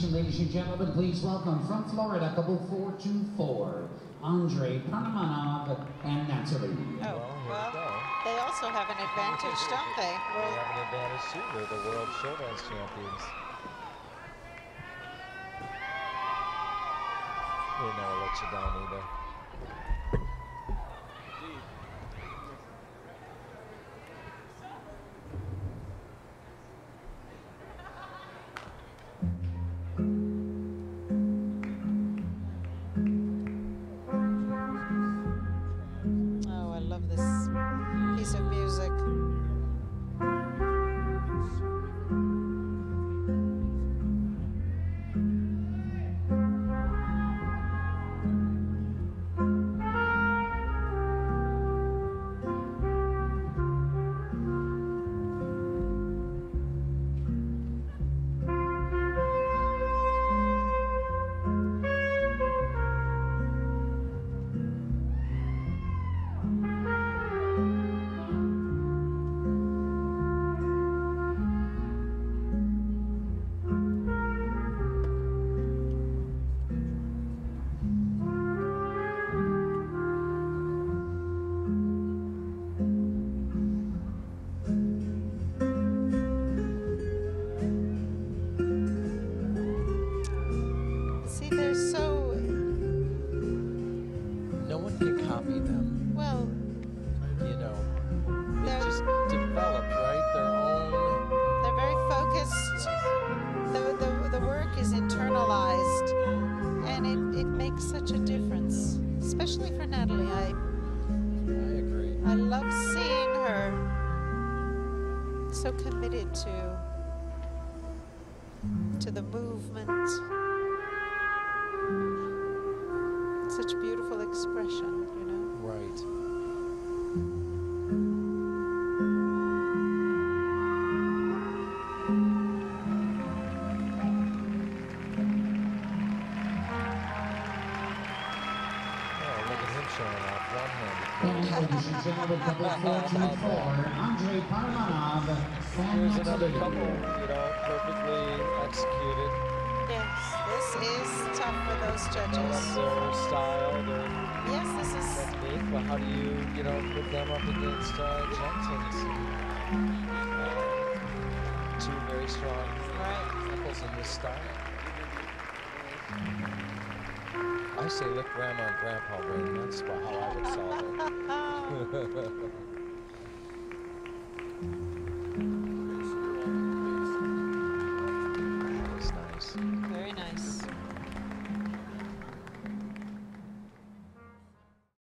competition, ladies and gentlemen. Please welcome from Florida, couple 424, Andrei Paramanov and Natalie. Oh, well, they also have an advantage, don't they? They have an advantage too. They're the world show dance champions. They never let you down either. Oh, I love this piece of music. See, they're so... No one can copy them. Well, You know, they They're- just developed, right? Their own. they're very focused. The work is internalized, and it makes such a difference, especially for Natalie. I agree. I love seeing her so committed to the movement. Such beautiful expression, you know. Right. Oh, look at him showing off one-handed. And ladies and gentlemen, couple 424, Andrei Paramanov and Here's another couple, Natalie. perfectly executed. Yes, this is tough for those Love judges. their style, their Yes, this is technique, but how do you, put them up against Jensen's? Two very strong right. couples in this style. I say let grandma and grandpa win. That's about how I would solve it.